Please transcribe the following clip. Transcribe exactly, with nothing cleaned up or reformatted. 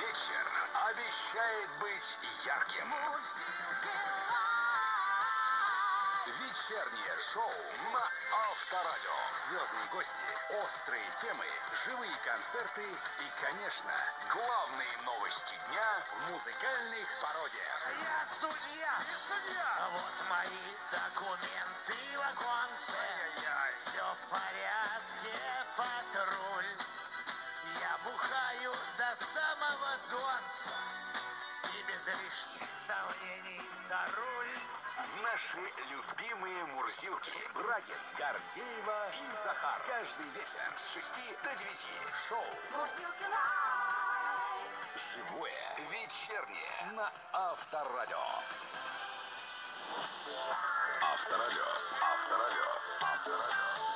вечер обещает быть ярким. Вечернее шоу на Авторадио. Звездные гости, острые темы, живые концерты и, конечно, главные новости дня в музыкальных пародиях. Я судья, судья. Вот мои документы в оконце. Ай-яй-яй. Все в порядке, патруль. Я бухаю до самого донца и без лишних сомнений за руль. Наши любимые мурзилки. Брагин, Гордеева и Захар. Каждый вечер с шести до девяти. Шоу живое, вечернее на Авторадио. Авторадио. Авторадио. Авторадио.